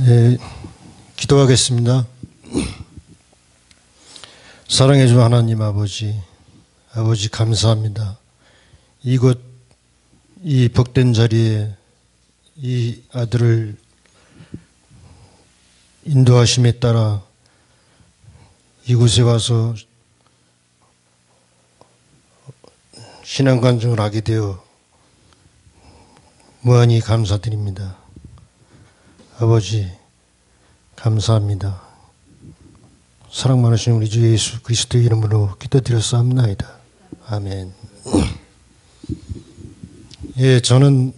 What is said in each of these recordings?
예, 기도하겠습니다. 사랑해 주 하나님 아버지 감사합니다. 이곳 이 복된 자리에 이 아들을 인도하심에 따라 이곳에 와서 신앙관증을 하게 되어 무한히 감사드립니다. 아버지 감사합니다. 사랑 많으신 우리 주 예수 그리스도의 이름으로 기도드렸사옵나이다. 아멘. 예, 저는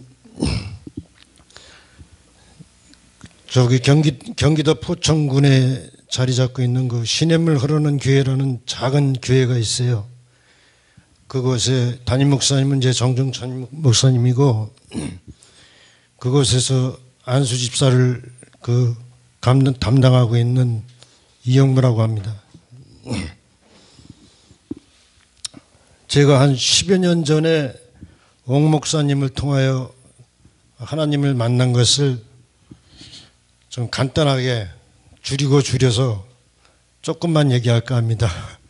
저기 경기도 포천군에 자리 잡고 있는 그 시냇물 흐르는 교회라는 작은 교회가 있어요. 그곳에 담임 목사님은 제 정중천 목사님이고, 그곳에서 안수 집사를 담당하고 있는 이영무라고 합니다. 제가 한 10여 년 전에 옥 목사님을 통하여 하나님을 만난 것을 좀 간단하게 줄여서 조금만 얘기할까 합니다.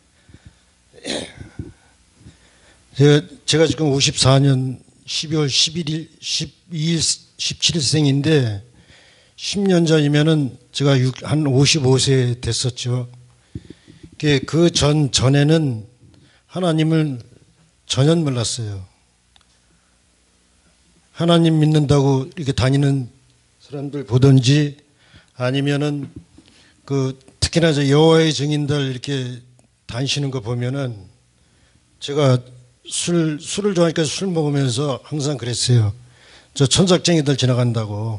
제가 지금 54년 12월 11일, 12일, 17일생인데 10년 전이면은 제가 한 55세 됐었죠. 그 전에는 하나님을 전혀 몰랐어요. 하나님 믿는다고 이렇게 다니는 사람들 보든지 아니면은 특히나 저 여호와의 증인들 이렇게 다니시는 거 보면은 제가 술을 좋아하니까 술 먹으면서 항상 그랬어요. 저 천삭쟁이들 지나간다고.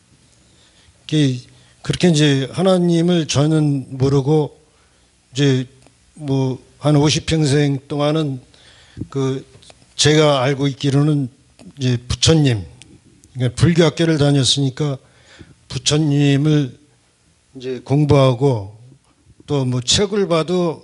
그렇게 이제 하나님을 저는 모르고 이제 뭐 한 50평생 동안은 제가 알고 있기로는 이제 부처님, 그러니까 불교 학교를 다녔으니까 부처님을 이제 공부하고 또 뭐 책을 봐도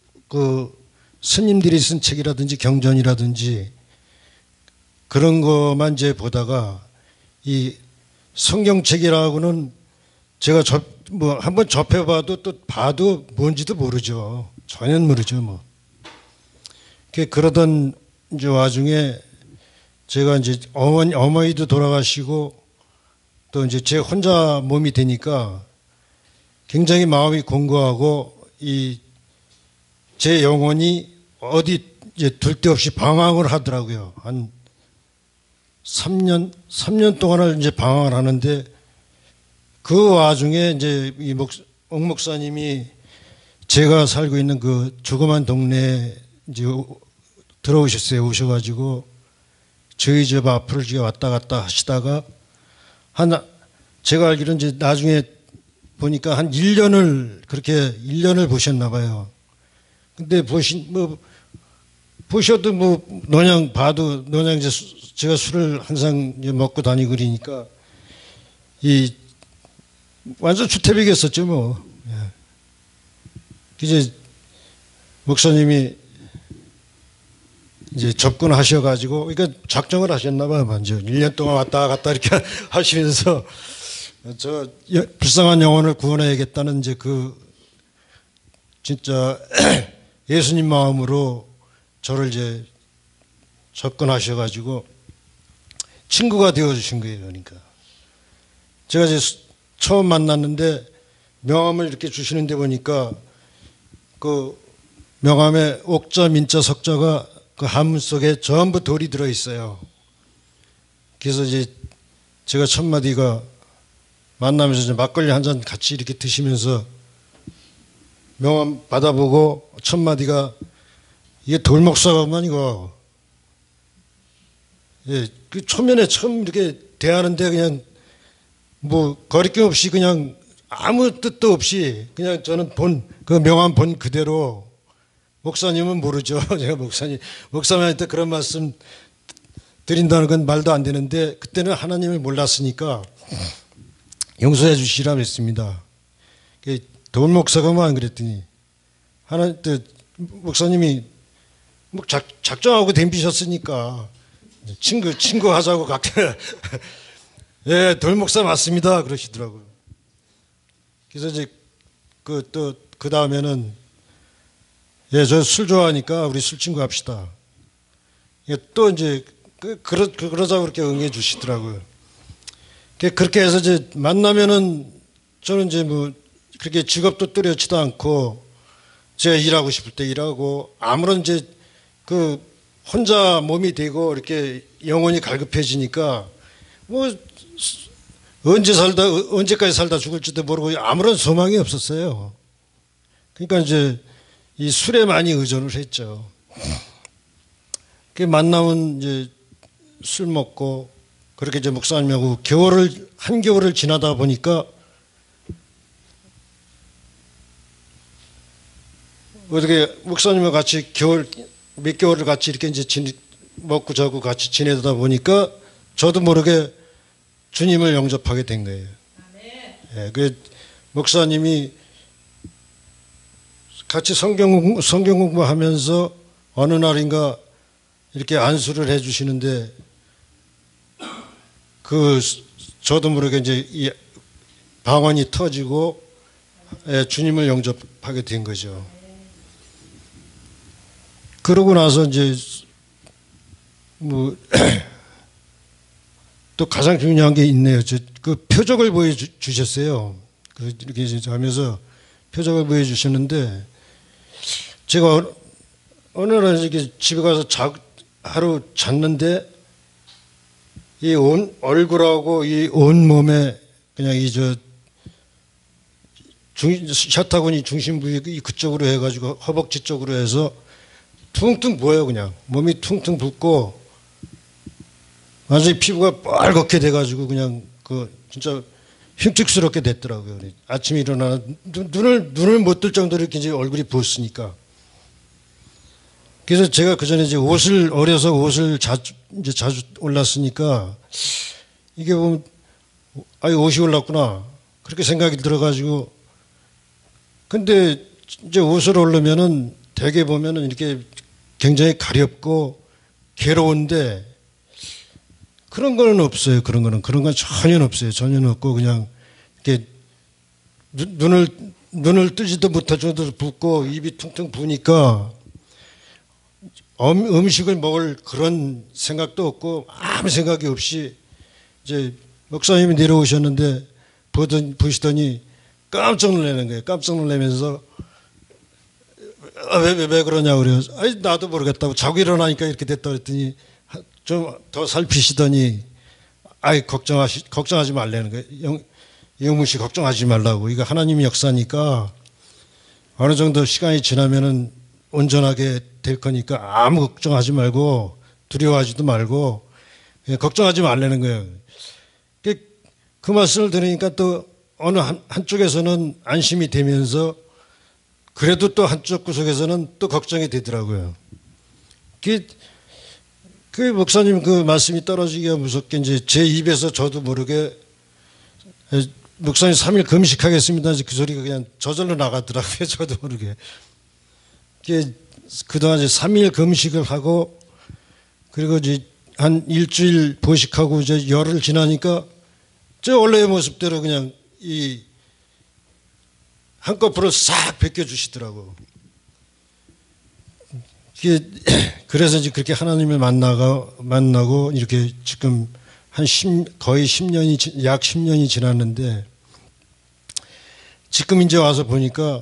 스님들이 쓴 책이라든지 경전이라든지 그런 것만 이제 보다가 이 성경책이라고는 제가 한번 접해봐도 또 봐도 뭔지도 모르죠. 전혀 모르죠, 뭐. 그러던 이제 와중에 제가 이제 어머니도 돌아가시고 또 이제 제 혼자 몸이 되니까 굉장히 마음이 공고하고 제 영혼이 어디 이제 둘 데 없이 방황을 하더라고요. 한 3년 동안을 이제 방황을 하는데 그 와중에 이제 옥 목사님이 제가 살고 있는 그 조그만 동네에 이제 들어오셨어요. 오셔가지고 저희 집 앞을 이제 왔다 갔다 하시다가 제가 알기로는 이제 나중에 보니까 한 1년을 보셨나 봐요. 근데 보셔도 너냥 봐도 이제 제가 술을 항상 이제 먹고 다니고 그러니까 완전 주태백이었었죠, 뭐. 예. 이제 목사님이 이제 접근하셔가지고, 그러니까 작정을 하셨나 봐요, 먼저. 1년 동안 왔다 갔다 이렇게 하시면서, 불쌍한 영혼을 구원해야겠다는 이제 진짜 예수님 마음으로 저를 이제 접근하셔가지고 친구가 되어주신 거예요, 그러니까. 제가 이제 처음 만났는데 명함을 이렇게 주시는데 보니까 명함에 옥자, 민자, 석자가 한문 속에 전부 돌이 들어있어요. 그래서 이제 제가 첫 마디가 만나면서 이제 막걸리 한 잔 같이 이렇게 드시면서 명함 받아보고 첫 마디가 이게 돌목사가만 이거. 예, 초면에 처음 이렇게 대하는데 그냥 뭐 거리낌 없이 그냥 아무 뜻도 없이 그냥 저는 그 명함 본 그대로, 목사님은 모르죠. 제가 목사님한테 그런 말씀 드린다는 건 말도 안 되는데 그때는 하나님을 몰랐으니까 용서해 주시라고 했습니다. 돌목사가만 그랬더니 목사님이 뭐 작정하고 덤비셨으니까 친구 하자고 각자 예, 돌목사 맞습니다 그러시더라고요. 그래서 이제 그 다음에는 예, 저 술 좋아하니까 우리 술 친구 합시다. 예, 또 이제 그러자고 그렇게 응해 주시더라고요. 그렇게 해서 이제 만나면은 저는 이제 뭐 그렇게 직업도 뚜렷지도 않고 제가 일하고 싶을 때 일하고 아무런 이제 그 혼자 몸이 되고 이렇게 영혼이 갈급해지니까 뭐 언제까지 살다 죽을지도 모르고 아무런 소망이 없었어요. 그러니까 이제 이 술에 많이 의존을 했죠. 그 만나면 이제 술 먹고 그렇게 이제 목사님하고 한겨울을 지나다 보니까 어떻게 목사님과 같이 몇 개월을 같이 이렇게 이제 먹고 자고 같이 지내다 보니까 저도 모르게 주님을 영접하게 된 거예요. 예, 그 목사님이 같이 성경 공부하면서 어느 날인가 이렇게 안수를 해 주시는데 저도 모르게 이제 이 방언이 터지고 예, 주님을 영접하게 된 거죠. 그러고 나서 이제 뭐 또 가장 중요한 게 있네요. 그 표적을 보여주셨어요. 이렇게 하면서 표적을 보여주셨는데 제가 어느 날 이렇게 집에 가서 하루 잤는데 이 온 얼굴하고 이 온 몸에 그냥 샤타군이 중심 부위 그쪽으로 해가지고 허벅지 쪽으로 해서 퉁퉁 부어요. 그냥 몸이 퉁퉁 붓고 완전히 피부가 빨갛게 돼가지고 그냥 진짜 흉측스럽게 됐더라고요. 아침에 일어나 눈을 못 뜰 정도로 이렇게 이제 얼굴이 부었으니까. 그래서 제가 그 전에 이제 어려서 옷을 자주 올랐으니까 이게 보면 옷이 올랐구나 그렇게 생각이 들어가지고 근데 이제 옷을 올르면은 대개 보면은 이렇게 굉장히 가렵고 괴로운데 그런 거는 없어요. 그런 건 전혀 없어요. 전혀 없고 그냥 이렇게 눈을 뜨지도 못할 정도로 붓고 입이 퉁퉁 부으니까 음식을 먹을 그런 생각도 없고 아무 생각이 없이 이제 목사님이 내려오셨는데 보시더니 깜짝 놀라는 거예요. 깜짝 놀라면서 왜 그러냐고 그래요. 아니 나도 모르겠다고 자고 일어나니까 이렇게 됐다 그랬더니 좀 더 살피시더니 아이 걱정하지 말라는 거예요. 영무 씨 걱정하지 말라고. 이거 하나님의 역사니까 어느 정도 시간이 지나면은 온전하게 될 거니까 아무 걱정하지 말고 두려워하지도 말고 걱정하지 말라는 거예요. 그 말씀을 들으니까 또 어느 한쪽에서는 안심이 되면서 그래도 또 한쪽 구석에서는 또 걱정이 되더라고요. 그 목사님 그 말씀이 떨어지기가 무섭게 이제 제 입에서 저도 모르게 목사님 3일 금식하겠습니다. 그 소리가 그냥 저절로 나가더라고요. 저도 모르게. 그동안 이제 3일 금식을 하고 그리고 이제 한 일주일 보식하고 이제 열흘 지나니까 저 원래의 모습대로 그냥 한꺼풀을 싹 벗겨주시더라고. 그래서 이제 그렇게 하나님을 만나고 이렇게 지금 거의 10년이, 약 10년이 지났는데 지금 이제 와서 보니까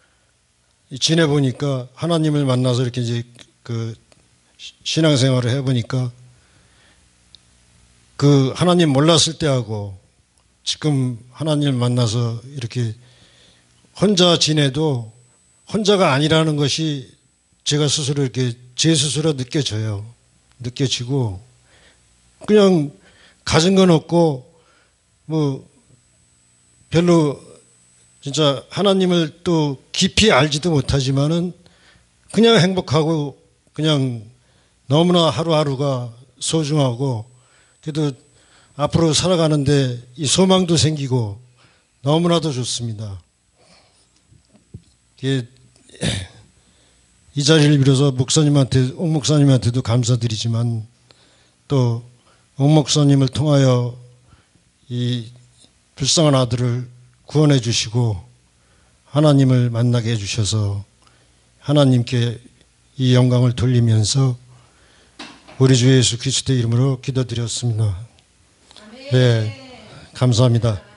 지내보니까 하나님을 만나서 이렇게 이제 그 신앙생활을 해보니까 그 하나님 몰랐을 때하고 지금 하나님을 만나서 이렇게 혼자 지내도 혼자가 아니라는 것이 제가 스스로 이렇게 제 스스로 느껴지고 그냥 가진 건 없고 뭐 별로 진짜 하나님을 또 깊이 알지도 못하지만은 그냥 행복하고 그냥 너무나 하루하루가 소중하고 그래도 앞으로 살아가는데 이 소망도 생기고 너무나도 좋습니다. 이 자리를 빌어서 옥 목사님한테도 감사드리지만 또 옥 목사님을 통하여 이 불쌍한 아들을 구원해 주시고 하나님을 만나게 해 주셔서 하나님께 이 영광을 돌리면서 우리 주 예수 그리스도의 이름으로 기도드렸습니다. 네, 감사합니다.